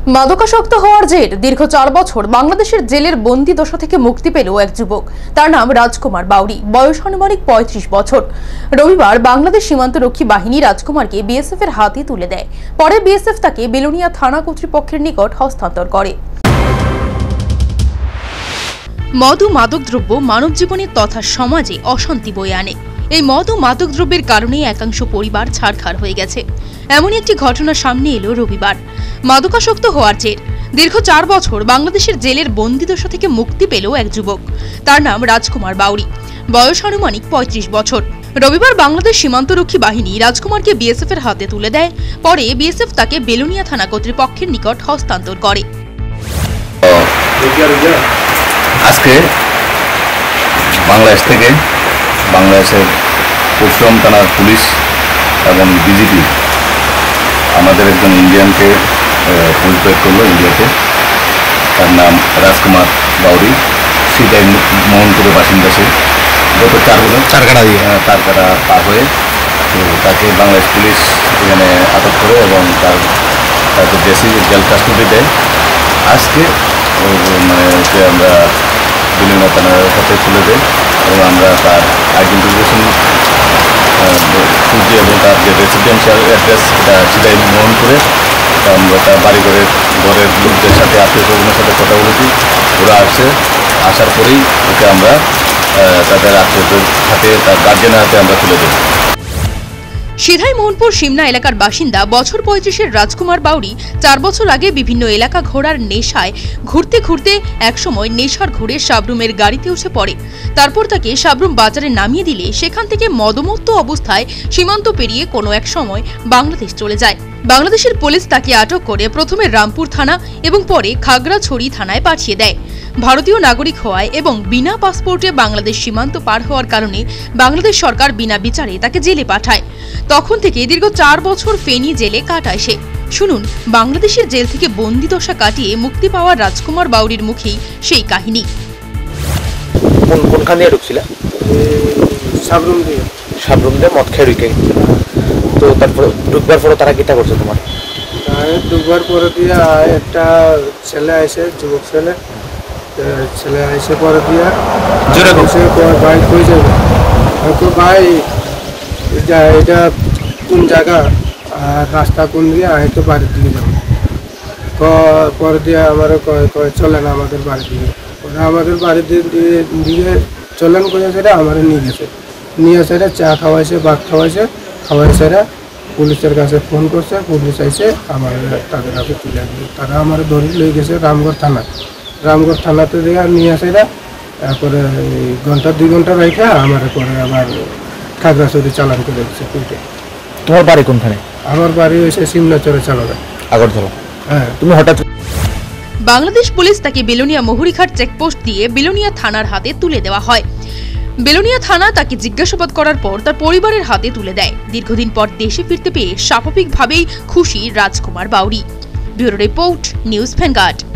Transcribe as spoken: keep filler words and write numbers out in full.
মাদকাসক্ত হওয়ার জের দীর্ঘ চার বছর বাংলাদেশের জেলের বন্দি দশা থেকে মুক্তি পেল এক যুবক। তার নাম রাজকুমার বাউরি, বয়স আনুমানিক পঁয়ত্রিশ বছর। রবিবার বাংলাদেশ সীমান্তরক্ষী বাহিনী রাজকুমারকে বিএসএফ এর হাতে তুলে দেয়। পরে বিএসএফ তাকে বেলোনিয়া থানা কর্তৃপক্ষের নিকট হস্তান্তর করে। মদ ও মাদকদ্রব্য মানব জীবনে তথা সমাজে অশান্তি বয়ে আনে। এই মদ ও মাদকদ্রব্যের কারণে একাংশ পরিবার ছাড়খাড় হয়ে গেছে। এমনই একটি ঘটনা সামনে এলো রবিবার। মাদকাসক্ত হওয়ার জের দীর্ঘ চার বছর বাংলাদেশের জেলের বন্দিদশা থেকে মুক্তি পেল এক যুবক। তার নাম রাজকুমার বাউরি, বয়স আনুমানিক পঁয়ত্রিশ বছর। রবিবার বাংলাদেশ সীমান্তরক্ষী বাহিনী রাজকুমারকে বিএসএফ এর হাতে তুলে দেয়। পরে বিএসএফ তাকে বেলোনিয়া থানা কর্তৃপক্ষের নিকট হস্তান্তর করে। আজকে বাংলাদেশ থেকে বাংলাদেশের পশ্চিম থানার পুলিশ এবং বিজিপি আমাদের একজন ইন্ডিয়ানকে পরিচয় করলো ইন্ডিয়াতে। তার নাম রাজকুমার বাউরি, সিদাই মোহনপুরের বাসিন্দা। সে গত চার বছর চারকাটা দিয়ে চারকাটা পার হয়ে তো তাকে বাংলাদেশ পুলিশ এখানে আটক করে এবং তার তাকে দেশি জেল কাস্টডি দেয়। আজকে মানে ওকে আমরা বেলোনিয়া থানার সাথে তুলে দেয় এবং আমরা তার আইডেন্টিফিকেশন খুঁজে এবং তার যে রেসিডেন্সিয়াল অ্যাড্রেস এটা সিদাই মোহনপুরে আমরা তার বাড়ি ঘরে ঘরের লোকদের সাথে আত্মীয় স্বজনের সাথে কথা বলেছি। ওরা আসছে, আসার পরেই ওকে আমরা তাদের আত্মীয়দের হাতে তার গার্জেনের হাতে আমরা তুলে দেব। সিধাই মোহনপুর সিমনা এলাকার বাসিন্দা বছর পঁয়ত্রিশের রাজকুমার বাউরি চার বছর আগে বিভিন্ন এলাকা ঘোরার নেশায় ঘুরতে ঘুরতে একসময় নেশার ঘুরে সাবরুমের গাড়িতে উঠে পড়ে। তারপর তাকে সাবরুম বাজারে নামিয়ে দিলে সেখান থেকে মদমত্ত অবস্থায় সীমান্ত পেরিয়ে কোনো এক সময় বাংলাদেশ চলে যায়। বাংলাদেশের পুলিশ তাকে আটক করে প্রথমে রামপুর থানা এবং পরে খাগড়াছড়ি থানায় পাঠিয়ে দেয়। ভারতীয় নাগরিক হওয়ায় এবং বিনা পাসপোর্টে বাংলাদেশ সীমান্ত পার হওয়ার কারণে বাংলাদেশ সরকার বিনা বিচারে তাকে জেলে পাঠায়। তখন থেকে দীর্ঘ চার বছর ফেনী জেলে কাটায় সে। শুনুন বাংলাদেশের জেল থেকে বন্দি দশা কাটিয়ে মুক্তি পাওয়া রাজকুমার বাউরির মুখেই সেই কাহিনী। কোনখান দিয়ে ঢুকছিল? সাবরুম দিয়ে। সাবরুম দিয়ে মদ খেয়ে ঢুকে। তো তারপরে ঢুকবার পরে তারা কিটা করছে তোমার? ঢুকবার পরে দিয়ে একটা ছেলে আসে, যুবক ছেলে ছেলে এসে পরে দিয়ে ভাই কই যাবে, ভাই এটা কোন জায়গা আর রাস্তা কোন দিয়ে, আমি তো বাড়ির দিকে যাবো। পরে দিয়ে আমার চলে না আমাদের বাড়ির দিকে। ওরা আমাদের বাড়ির দিকে চলেন করে সেটা আমার নিয়ে গেছে। নিয়ে সেটা চা খাওয়াইছে, ভাত খাওয়াইছে, খাওয়াই সেটা পুলিশের কাছে ফোন করছে। পুলিশ আইসে আমার তাদের হাতে তুলে দিল। তারা আমার ধরে লয়ে গেছে রামগড় থানা। রামগড় থানাতে দিয়ে নিয়ে আসে এরা। তারপরে ঘন্টা দুই ঘন্টা রেখে আমার পরে আবার খাগড়াছড়ি চালান করে দিচ্ছে কোর্টে। তোমার বাড়ি কোনখানে? আমার বাড়ি হয়েছে সিমনাচরে চালানে, আগরতলা। হ্যাঁ। তুমি হঠাৎ বাংলাদেশ পুলিশ তাকে বেলোনিয়া মহুরিঘাট চেকপোস্ট দিয়ে বেলোনিয়া থানার হাতে তুলে দেওয়া হয়। বেলোনিয়া থানা তাকে জিজ্ঞাসাবাদ করার পর তার পরিবারের হাতে তুলে দেয়। দীর্ঘদিন পর দেশে ফিরতে পেয়ে স্বাভাবিকভাবেই খুশি Rajkumar Bauri. Bureau report, News vanguard.